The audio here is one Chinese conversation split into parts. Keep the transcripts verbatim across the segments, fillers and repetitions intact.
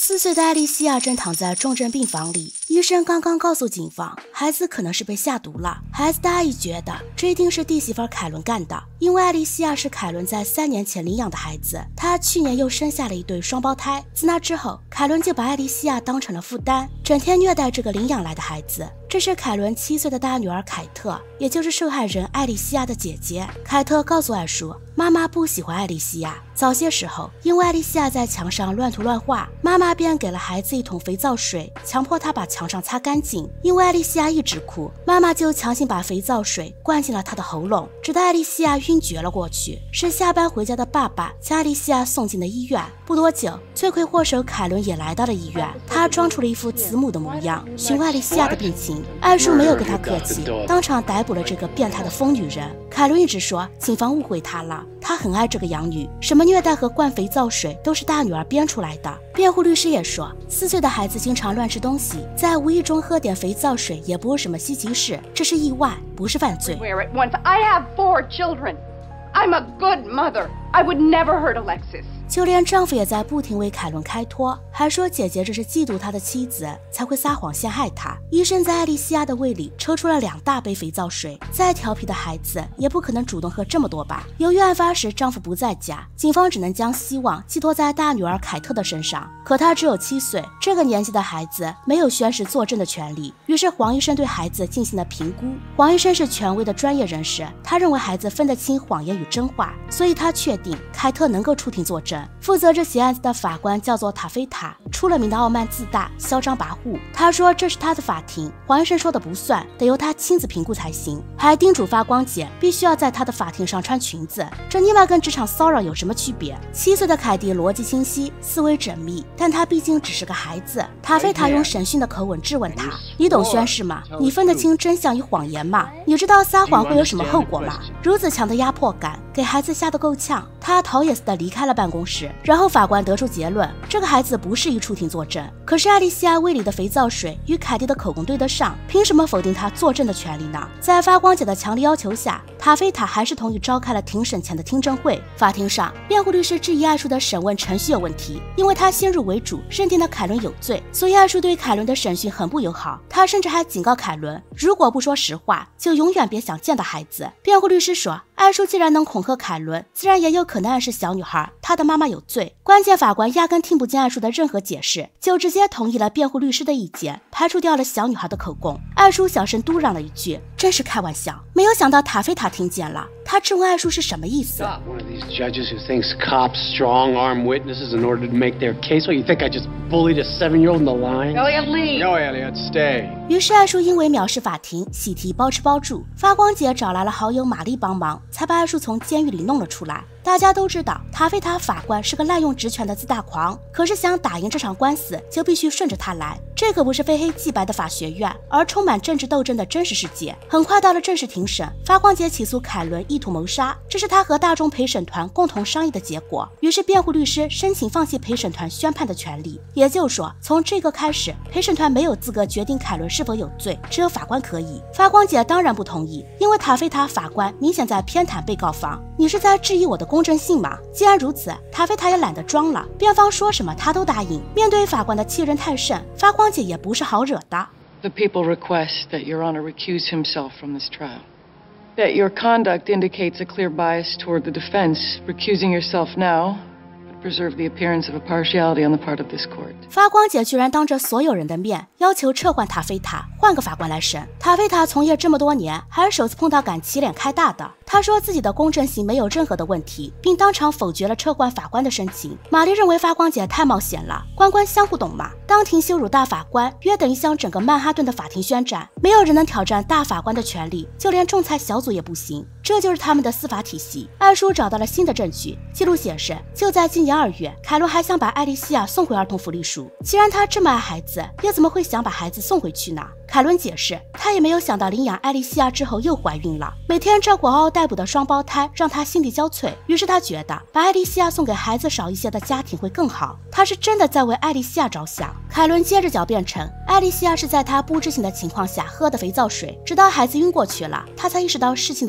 四岁的艾莉西亚正躺在重症病房里，医生刚刚告诉警方，孩子可能是被下毒了。孩子的阿姨觉得这一定是弟媳妇凯伦干的，因为艾莉西亚是凯伦在三年前领养的孩子，她去年又生下了一对双胞胎。自那之后，凯伦就把艾莉西亚当成了负担，整天虐待这个领养来的孩子。这是凯伦七岁的大女儿凯特，也就是受害人艾莉西亚的姐姐。凯特告诉艾叔，妈妈不喜欢艾莉西亚。早些时候，因为艾莉西亚在墙上乱涂乱画，妈妈便给了孩子一桶肥皂水，强迫他把墙上擦干净。因为艾莉西亚一直哭，妈妈就强行把肥皂水灌进了她的喉咙，直到艾莉西亚晕厥了过去。是下班回家的爸爸将艾莉西亚送进了医院。不多久，罪魁祸首凯伦也来到了医院，他装出了一副慈母的模样，询问艾莉西亚的病情。艾叔没有跟他客气，当场逮捕了这个变态的疯女人。凯伦一直说警方误会他了，他很爱这个养女，什么虐待和灌肥皂水都是大女儿编出来的。辩护律师也说，四岁的孩子经常乱吃东西，在无意中喝点肥皂水也不是什么稀奇事，这是意外，不是犯罪。 I have four children. I'm a good mother. I would never hurt Alexis. 就连丈夫也在不停为凯伦开脱，还说姐姐只是嫉妒他的妻子才会撒谎陷害他。医生在艾莉西亚的胃里抽出了两大杯肥皂水，再调皮的孩子也不可能主动喝这么多吧。由于案发时丈夫不在家，警方只能将希望寄托在大女儿凯特的身上。可她只有七岁，这个年纪的孩子没有宣誓作证的权利。于是黄医生对孩子进行了评估。黄医生是权威的专业人士，他认为孩子分得清谎言与真话，所以他确定凯特能够出庭作证。负责这起案子的法官叫做塔菲塔，出了名的傲慢自大、嚣张跋扈。他说这是他的法庭，黄医生说的不算，得由他亲自评估才行，还叮嘱发光姐必须要在他的法庭上穿裙子，这尼玛跟职场骚扰有什么区别？七岁的凯蒂逻辑清晰，思维缜密，但他毕竟只是个孩子。塔菲塔用审讯的口吻质问他：你懂宣誓吗？你分得清真相与谎言吗？你知道撒谎会有什么后果吗？如此强的压迫感给孩子吓得够呛，他逃也似的离开了办公室。然后法官得出结论，这个孩子不适宜出庭作证。可是艾莉西亚胃里的肥皂水与凯蒂的口供对得上，凭什么否定他作证的权利呢？在发光姐的强力要求下，塔菲塔还是同意召开了庭审前的听证会。法庭上，辩护律师质疑艾叔的审问程序有问题，因为他先入为主认定了凯伦有罪，所以艾叔对凯伦的审讯很不友好。他甚至还警告凯伦，如果不说实话，就永远别想见到孩子。辩护律师说，艾叔既然能恐吓凯伦，自然也有可能暗示小女孩她的妈妈有罪。关键法官压根听不进艾叔的任何解释，就直接同意了辩护律师的意见，排除掉了小女孩的口供。艾叔小声嘟囔了一句，真是开玩笑。没有想到塔菲塔听见了，他质问艾叔是什么意思。 One of these judges who thinks cops strong-arm witnesses in order to make their case. What, you think I just bullied a seven-year-old in the line? Elliot, leave. No, Elliot, stay. 于是艾叔因为藐视法庭，喜提包吃包住。发光姐找来了好友玛丽帮忙，才把艾叔从监狱里弄了出来。大家都知道塔菲塔法官是个滥用职权的自大狂，可是想打赢这场官司就必须顺着他来，这可不是非黑即白的法学院，而充满政治斗争的真实世界。很快到了正式庭审，发光姐起诉凯伦意图谋杀，这是他和大众陪审团共同商议的结果。于是辩护律师申请放弃陪审团宣判的权利，也就是说，从这个开始，陪审团没有资格决定凯伦是否有罪，只有法官可以。发光姐当然不同意，因为塔菲塔法官明显在偏袒被告方，你是在质疑我的公正性吗？既然如此，塔菲塔也懒得装了，辩方说什么他都答应。面对法官的欺人太甚，发光姐也不是好惹的。 The people request that Your Honor recuse himself from this trial. That your conduct indicates a clear bias toward the defense. Recusing yourself now would preserve the appearance of a partiality on the part of this court. 发光姐居然当着所有人的面要求撤换塔菲塔，换个法官来审。塔菲塔从业这么多年，还是首次碰到敢起脸开大的。他说自己的公正性没有任何的问题，并当场否决了撤换法官的申请。玛丽认为发光姐太冒险了，官官相互懂嘛，当庭羞辱大法官，约等于向整个曼哈顿的法庭宣战，没有人能挑战大法官的权利，就连仲裁小组也不行。这就是他们的司法体系。艾叔找到了新的证据，记录显示，就在今年二月，凯伦还想把艾莉西亚送回儿童福利署。既然他这么爱孩子，又怎么会想把孩子送回去呢？凯伦解释，他也没有想到领养艾莉西亚之后又怀孕了，每天照顾嗷嗷待哺的双胞胎，让他心力交瘁。于是他觉得把艾莉西亚送给孩子少一些的家庭会更好，他是真的在为艾莉西亚着想。凯伦接着狡辩称，艾莉西亚是在他不知情的情况下喝的肥皂水，直到孩子晕过去了，他才意识到事情的严重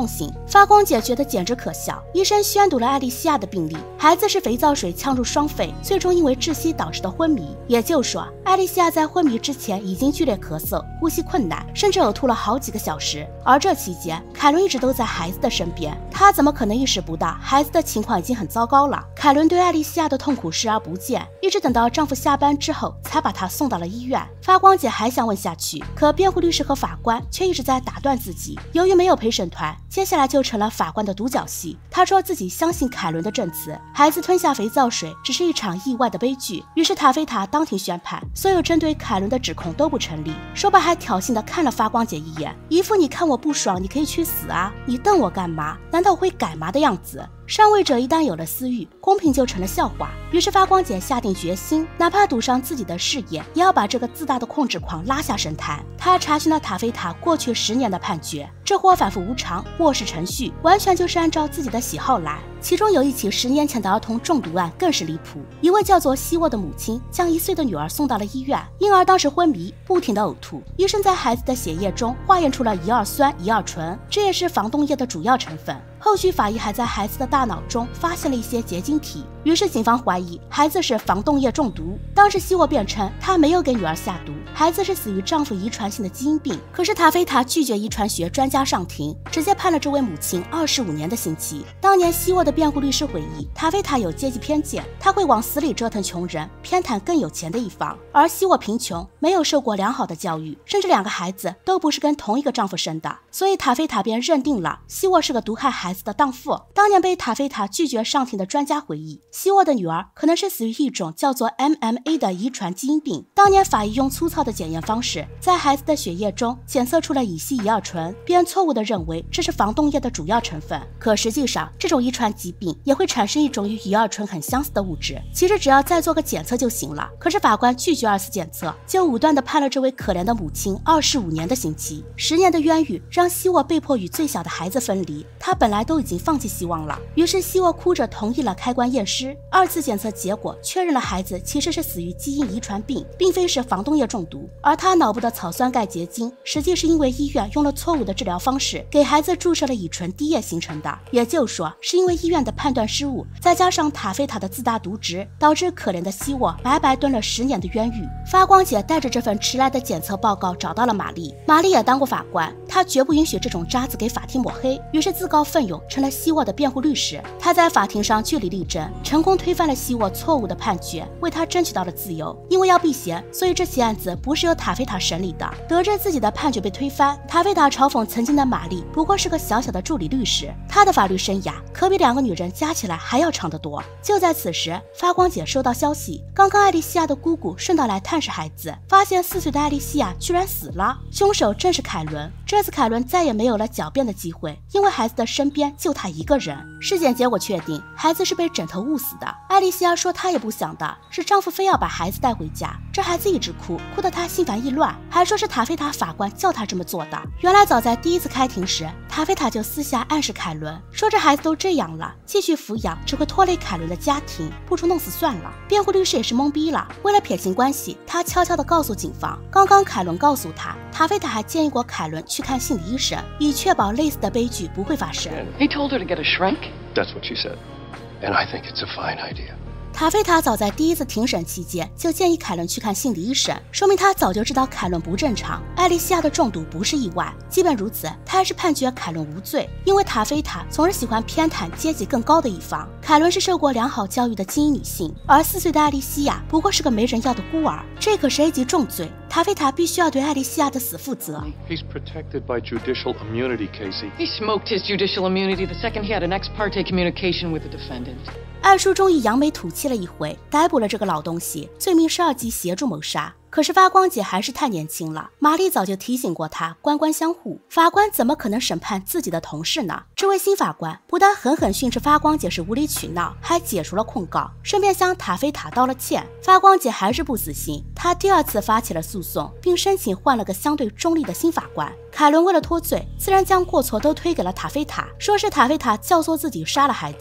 刑。发光姐觉得简直可笑，医生宣读了艾莉西亚的病历，孩子是肥皂水呛入双肺，最终因为窒息导致的昏迷。也就是说，艾莉西亚在昏迷之前已经剧烈咳嗽、呼吸困难，甚至呕吐了好几个小时。而这期间，凯伦一直都在孩子的身边，他怎么可能意识不到孩子的情况已经很糟糕了？凯伦对艾莉西亚的痛苦视而不见，一直等到丈夫下班之后，才把她送到了医院。发光姐还想问下去，可辩护律师和法官却一直在打断自己。由于没有陪审团，接下来就成了法官的独角戏。他说自己相信凯伦的证词，孩子吞下肥皂水只是一场意外的悲剧。于是塔菲塔当庭宣判，所有针对凯伦的指控都不成立。说罢还挑衅地看了发光姐一眼，一副你看我不爽，你可以去死啊，你瞪我干嘛？难道我会改吗的样子。上位者一旦有了私欲，公平就成了笑话。于是发光姐下定决心，哪怕赌上自己的事业，也要把这个自大的控制狂拉下神坛。她查询了塔菲塔过去十年的判决，这货反复无常，漠视程序，完全就是按照自己的喜好来。其中有一起十年前的儿童中毒案更是离谱，一位叫做希沃的母亲将一岁的女儿送到了医院，婴儿当时昏迷，不停的呕吐，医生在孩子的血液中化验出了乙二酸、乙二醇，这也是防冻液的主要成分。后续法医还在孩子的大脑中发现了一些结晶体，于是警方怀疑孩子是防冻液中毒。当时希沃辩称他没有给女儿下毒，孩子是死于丈夫遗传性的基因病。可是塔菲塔拒绝遗传学专家上庭，直接判了这位母亲二十五年的刑期。当年希沃的辩护律师回忆，塔菲塔有阶级偏见，他会往死里折腾穷人，偏袒更有钱的一方，而希沃贫穷，没有受过良好的教育，甚至两个孩子都不是跟同一个丈夫生的，所以塔菲塔便认定了希沃是个毒害孩子的荡妇。当年被塔菲塔拒绝上庭的专家回忆，希沃的女儿可能是死于一种叫做 M M A 的遗传基因病。当年法医用粗糙的检验方式，在孩子的血液中检测出了乙烯乙二醇，便错误地认为这是防冻液的主要成分。可实际上，这种遗传疾病也会产生一种与乙二醇很相似的物质，其实只要再做个检测就行了。可是法官拒绝二次检测，就武断地判了这位可怜的母亲二十五年的刑期。十年的冤狱让希沃被迫与最小的孩子分离，他本来都已经放弃希望了。于是希沃哭着同意了开棺验尸，二次检测结果确认了孩子其实是死于基因遗传病，并非是防冻液中毒。而他脑部的草酸钙结晶实际是因为医院用了错误的治疗方式给孩子注射了乙醇滴液形成的，也就是说是因为医院的判断失误，再加上塔菲塔的自大渎职，导致可怜的希沃白白蹲了十年的冤狱。发光姐带着这份迟来的检测报告找到了玛丽，玛丽也当过法官，她绝不允许这种渣子给法庭抹黑，于是自告奋勇成了希沃的辩护律师。她在法庭上据理力争，成功推翻了希沃错误的判决，为他争取到了自由。因为要避嫌，所以这起案子不是由塔菲塔审理的。得知自己的判决被推翻，塔菲塔嘲讽曾经的玛丽不过是个小小的助理律师，她的法律生涯可比两个女人加起来还要长得多。就在此时，发光姐收到消息，刚刚艾莉西亚的姑姑顺道来探视孩子，发现四岁的艾莉西亚居然死了，凶手正是凯伦。这次凯伦再也没有了狡辩的机会，因为孩子的身边就他一个人。尸检结果确定，孩子是被枕头误死的。艾莉西亚说她也不想的，是丈夫非要把孩子带回家，这孩子一直哭，哭得她心烦意乱，还说是塔菲塔法官叫她这么做的。原来早在第一次开庭时，塔菲塔就私下暗示凯伦，说这孩子都这样了，继续抚养只会拖累凯伦的家庭，不如弄死算了。辩护律师也是懵逼了，为了撇清关系，他悄悄地告诉警方，刚刚凯伦告诉他，塔菲塔还建议过凯伦去看心理医生，以确保类似的悲剧不会发生。 He told her to get a shrink? That's what she said. And I think it's a fine idea. 塔菲塔早在第一次庭审期间就建议凯伦去看心理医生，说明他早就知道凯伦不正常，艾莉西亚的中毒不是意外。即便如此，他还是判决凯伦无罪，因为塔菲塔总是喜欢偏袒阶级更高的一方。凯伦是受过良好教育的精英女性，而四岁的艾莉西亚不过是个没人要的孤儿，这可是 A 级重罪，塔菲塔必须要对艾莉西亚的死负责。 He's protected by judicial immunity, Casey. He smoked his judicial immunity the second he had an ex parte communication with the defendant. 二叔终于扬眉吐气了一回，逮捕了这个老东西，罪名是二级协助谋杀。可是发光姐还是太年轻了，玛丽早就提醒过她官官相护，法官怎么可能审判自己的同事呢？这位新法官不但狠狠训斥发光姐是无理取闹，还解除了控告，顺便向塔菲塔道了歉。发光姐还是不死心，她第二次发起了诉讼，并申请换了个相对中立的新法官。凯伦为了脱罪，自然将过错都推给了塔菲塔，说是塔菲塔教唆自己杀了孩子。塔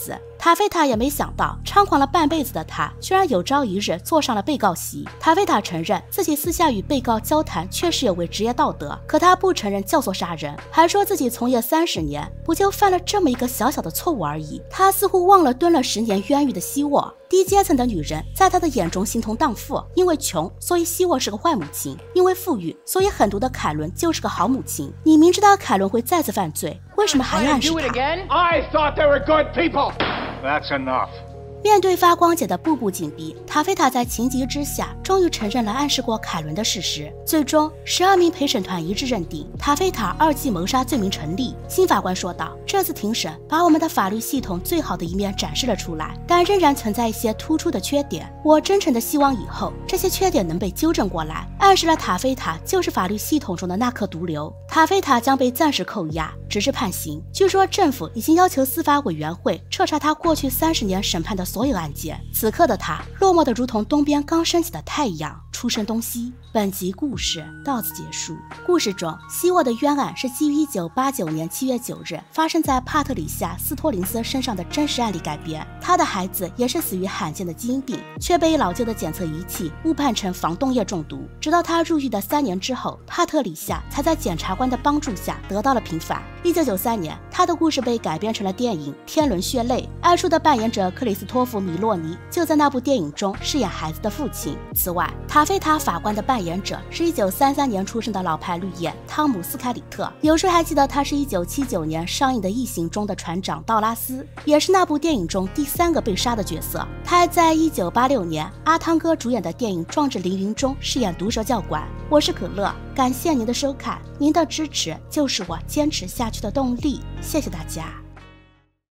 塔菲塔也没想到，猖狂了半辈子的他，居然有朝一日坐上了被告席。塔菲塔承认自己私下与被告交谈确实有违职业道德，可他不承认教唆杀人，还说自己从业三十年，不就犯了这么一个小小的错误而已。他似乎忘了蹲了十年冤狱的希沃。低阶层的女人在他的眼中形同荡妇，因为穷，所以希沃是个坏母亲；因为富裕，所以狠毒的凯伦就是个好母亲。你明知道凯伦会再次犯罪，为什么还暗示他？ I thought they were good people. That's enough. 面对发光姐的步步紧逼，塔菲塔在情急之下，终于承认了暗示过凯伦的事实。最终，十二名陪审团一致认定塔菲塔二级谋杀罪名成立。新法官说道：“这次庭审把我们的法律系统最好的一面展示了出来，但仍然存在一些突出的缺点。我真诚的希望以后这些缺点能被纠正过来。”暗示了塔菲塔就是法律系统中的那颗毒瘤。塔菲塔将被暂时扣押，直至判刑。据说政府已经要求司法委员会彻查他过去三十年审判的所有案件。此刻的他落寞的如同东边刚升起的太阳，出生东西。本集故事到此结束。故事中，希沃的冤案是基于一九八九年七月九日发生在帕特里夏·斯托林斯身上的真实案例改编。他的孩子也是死于罕见的基因病，却被老旧的检测仪器误判成防冻液中毒。直到他入狱的三年之后，帕特里夏才在检察官的帮助下得到了平反。一九九三年，他的故事被改编成了电影《天伦血泪》，艾叔的扮演者克里斯托弗·米洛尼就在那部电影中饰演孩子的父亲。此外，塔菲塔法官的扮演者是一九三三年出生的老牌绿叶汤姆斯凯里特，有谁还记得他是一九七九年上映的《异形》中的船长道拉斯，也是那部电影中第三个被杀的角色。他还在一九八六年阿汤哥主演的电影《壮志凌云》中饰演毒蛇教官。我是可乐，感谢您的收看，您的支持就是我坚持下去的动力，谢谢大家。